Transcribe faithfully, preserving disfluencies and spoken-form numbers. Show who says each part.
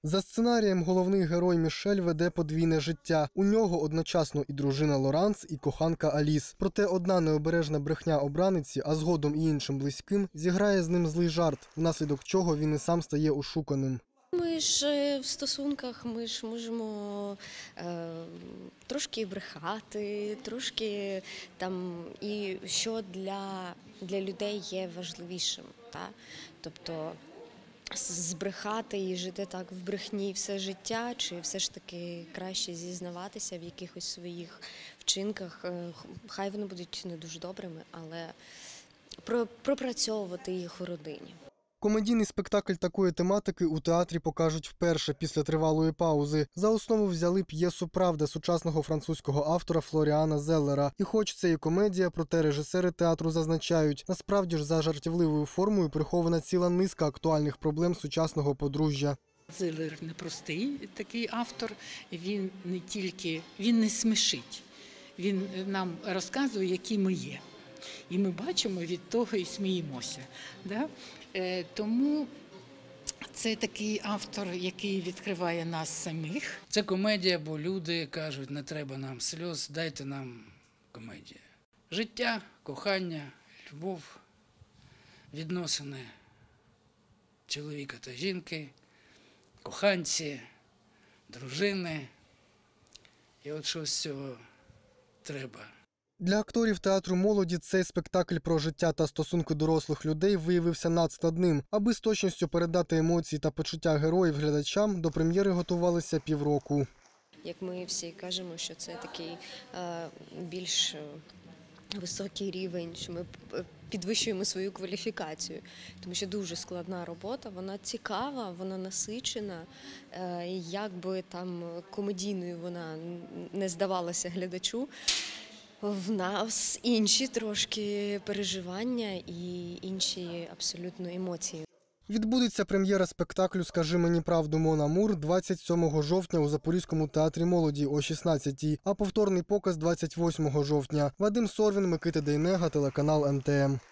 Speaker 1: За сценарієм головний герой Мішель веде подвійне життя. У нього одночасно і дружина Лоранс, і коханка Аліс. Проте одна необережна брехня обраниці, а згодом і іншим близьким, зіграє з ним злий жарт, внаслідок чого він і сам стає ошуканим.
Speaker 2: Ми ж в стосунках, ми ж можемо е, трошки брехати, трошки там, і що для, для людей є важливішим. Та? Тобто збрехати і жити так в брехні все життя, чи все ж таки краще зізнаватися в якихось своїх вчинках, хай вони будуть не дуже добрими, але пропрацьовувати їх у родині.
Speaker 1: Комедійний спектакль такої тематики у театрі покажуть вперше після тривалої паузи. За основу взяли п'єсу «Правда» сучасного французького автора Флоріана Зеллера. І хоч це і комедія, проте режисери театру зазначають, насправді ж за жартівливою формою прихована ціла низка актуальних проблем сучасного подружжя.
Speaker 3: Зеллер непростий такий автор, він не тільки, він не смішить, він нам розказує, які ми є. І ми бачимо від того і сміємося. Да? Е, тому це такий автор, який відкриває нас самих.
Speaker 4: Це комедія, бо люди кажуть, не треба нам сльоз, дайте нам комедію. Життя, кохання, любов, відносини чоловіка та жінки, коханці, дружини. І от щось з цього треба.
Speaker 1: Для акторів театру молоді цей спектакль про життя та стосунки дорослих людей виявився надскладним. Аби з точністю передати емоції та почуття героїв глядачам, до прем'єри готувалися півроку.
Speaker 2: Як ми всі кажемо, що це такий е, більш високий рівень, що ми підвищуємо свою кваліфікацію, тому що дуже складна робота, вона цікава, вона насичена, е, як би там комедійною вона не здавалася глядачу. В нас інші трошки переживання і інші абсолютно емоції.
Speaker 1: Відбудеться прем'єра спектаклю «Скажи мені правду, Мон Амур» двадцять сьомого жовтня у Запорізькому театрі молоді о шістнадцятій, а повторний показ двадцять восьмого жовтня. Вадим Сорвін, Микита Дейнега, телеканал ем те ем.